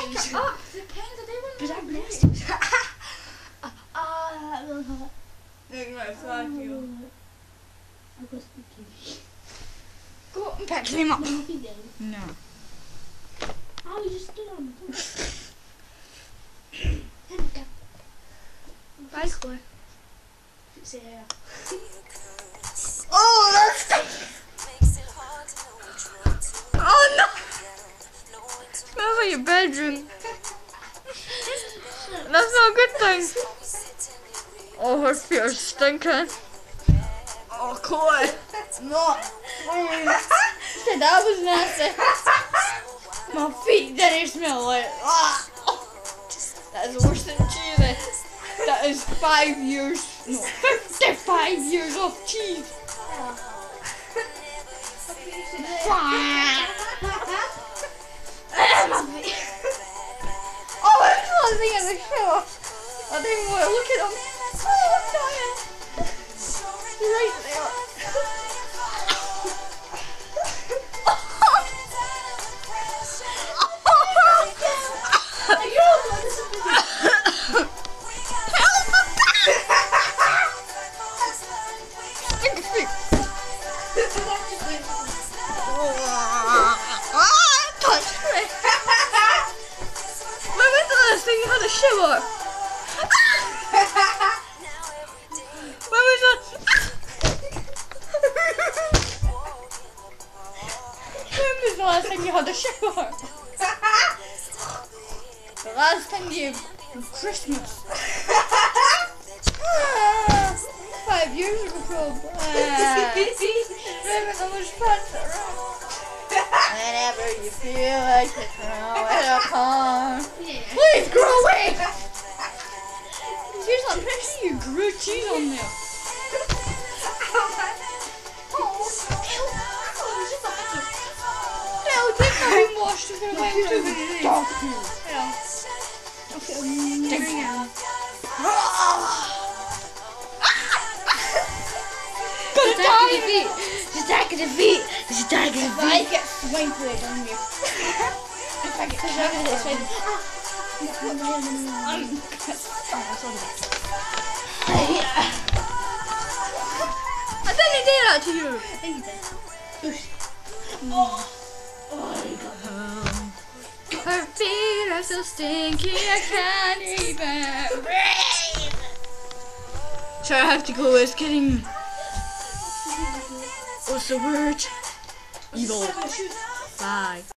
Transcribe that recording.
Depends. I do But want I'm to nasty. that really hot. Look at my fly feel. I've got some kids. Go up and pick him up. No, if you do. No. Oh, you just stood on the phone. Bye, Chloe. It's here. Oh, that's oh no! Smells like your bedroom. That's not a good thing. Oh, her feet are stinking. Oh, Chloe. It's not. Said that was nasty. My feet didn't smell like. That is worse than cheese. That is 5 years. No, 55 years of cheese. Oh, I'm closing in the show. I didn't even want to look at him. Oh, I'm dying. You're right there. You had a shower. When was that? When was the last time you had a shower? The last time you Christmas. 5 years ago, probably. Remember how much fun there was? Whenever you feel like you're throwing a car. Please grow away! Seriously, I'm pretty sure you grew cheese on there. No, take that and wash it away with dog poo. She's attacking the feet. She's attacking the feet. I get swing played on you. If I get attacking the feet. I didn't do that to you. I think you did. Her feet are so stinky I can't even breathe. Sorry, I have to go. It's getting. What's the word? Evil. Bye.